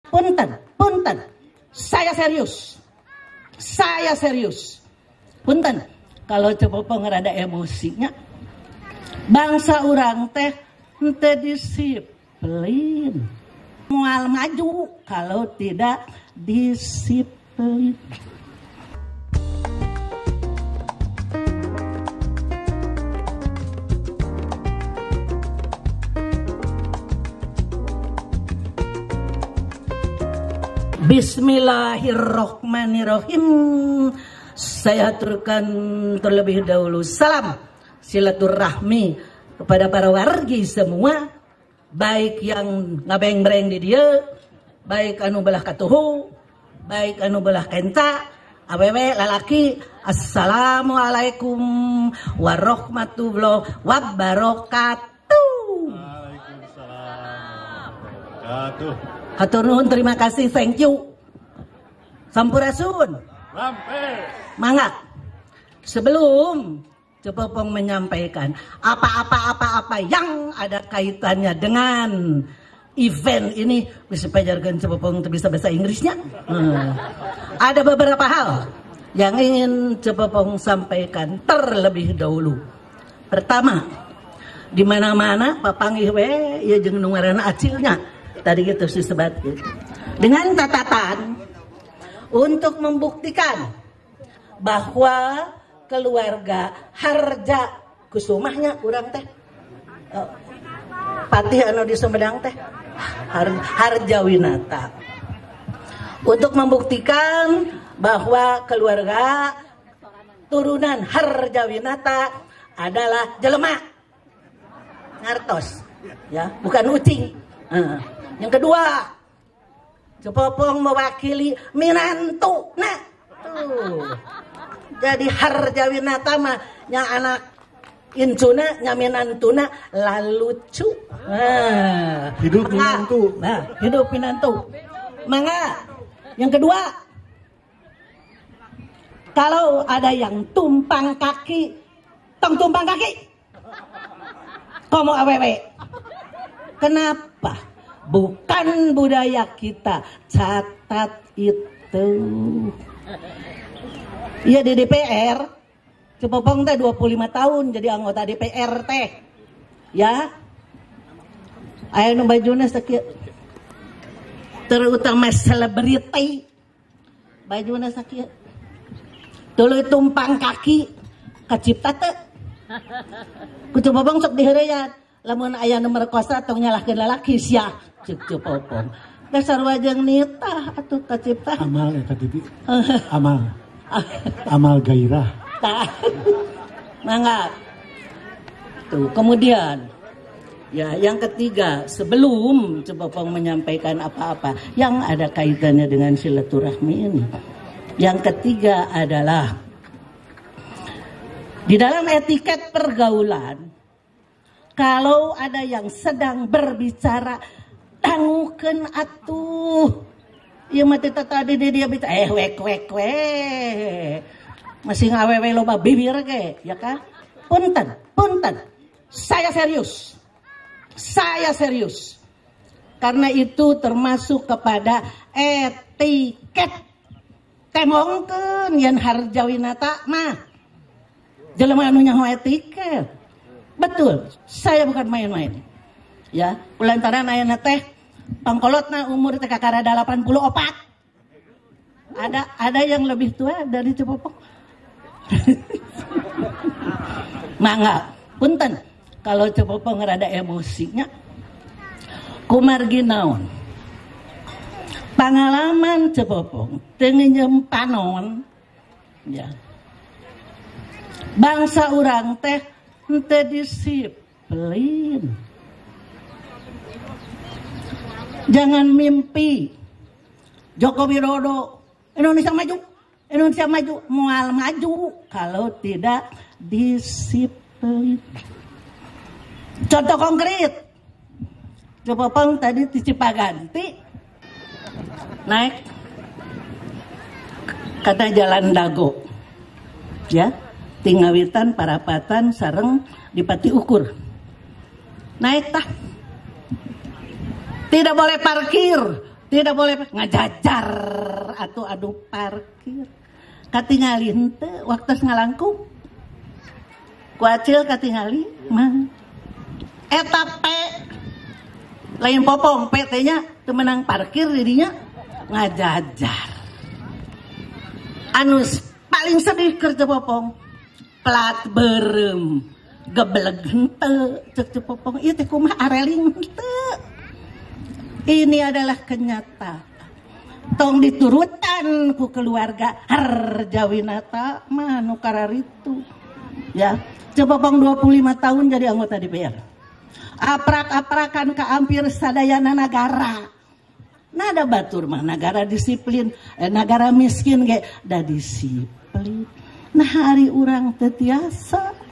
Punten, punten. Saya serius. Saya serius. Punten, kalau cepopong rada emosinya, bangsa orang teh henteu disiplin. Moal maju kalau tidak disiplin. Bismillahirrohmanirrohim. Saya aturkan terlebih dahulu salam silaturahmi kepada para wargi semua, baik yang ngabeng-breng di dia, baik anu belah katuhu, baik anu belah kenta, awewe lalaki. Assalamualaikum warahmatullahi wabarakatuh. Waalaikumsalam wabarakatuh. Hatur nuhun, terima kasih, thank you. Sampurasun. Mangga. Sebelum Cepopong menyampaikan apa-apa yang ada kaitannya dengan event ini, bisa pajarkan Cepopong bisa bahasa Inggrisnya. Ada beberapa hal yang ingin Cepopong sampaikan terlebih dahulu. Pertama, di mana-mana papangih we ya jeung nu ngaranna acilnya. Tadi gitu sih sebat gitu. Dengan catatan untuk membuktikan bahwa keluarga Harja Kusumahnya urang teh Patih anu di Sumedang teh Harja Winata, untuk membuktikan bahwa keluarga turunan Harja Winata adalah jelema ngartos ya, bukan ucing. Yang kedua, Cepopong mewakili minantu. Nah, tuh. Jadi Harja Winata mah nya anak incuna nya minantuna lalucu. Nah, hidup minantu. Nah, hidup minantu. Mangga. Yang kedua, kalau ada yang tumpang kaki, tong tumpang kaki. Komo awewe. Kenapa? Bukan budaya kita. Catat itu. Iya, di DPR Cepopong teh 25 tahun jadi anggota DPR teh. Ya. Aya nu bajuna sakieu. Terutama selebriti. Bajuna sakieu. Tuluy tumpang kaki kacipta teh. Ku Cepopong sok diheureuyan. Lamun aya nu merkosa tong nyalahkeun lalaki sia ceuk Cepopong. Dasar wajang nitah atuh kacipta. Amal eta Bibi. Amal gairah. Mangga. Tuh, kemudian ya yang ketiga, sebelum Cepopong menyampaikan apa-apa yang ada kaitannya dengan silaturahmi ini. Yang ketiga adalah di dalam etiket pergaulan, kalau ada yang sedang berbicara, tangukeun atuh. Ieu mah teh tadi dia bicara wek. Masih ngawewe loba bibir ge, ya kan? Punten. Saya serius. Karena itu termasuk kepada etiket. Temongkeun yen Harja Winata mah jelema anu nyaho etiket. Betul, saya bukan main-main. Ya, kulantaran ayeuna teh pangkolotna umur teh kakarada 84. Ada yang lebih tua dari Cepopong. Mangga, punten. Kalau Cepopong rada emosinya, kumargi naon? Pengalaman Cepopong teu nginjem panon. Ya. Bangsa urang teh henteu disiplin. Jangan mimpi Joko Widodo Indonesia maju moal maju kalau tidak disiplin. Contoh konkret, Cepopong tadi di Cipaganti naik kata jalan Dago, ya, Tingawitan, Parapatan, sareng di Pati Ukur. Naik tah. Tidak boleh parkir, tidak boleh ngajajar atau adu parkir. Katingali henteu waktu ngalangkung. Ku acil katingali mah. Eta P lain popong PT-nya teu menang parkir dirinya ngajajar. Anu paling sedih kerja popong plat berem gebleg henteu cek popong ieu teh kumaha areling henteu. Ini adalah kenyataan. Tong diturutan ku keluarga harjawinata mah nu kararitu. Ya, Cepopong 25 tahun jadi anggota DPR. Aprak-aprakan ka hampir sadayana nagara. Nada batur mah negara disiplin, negara miskin ge da disiplin. Nah hari urang teu tiasa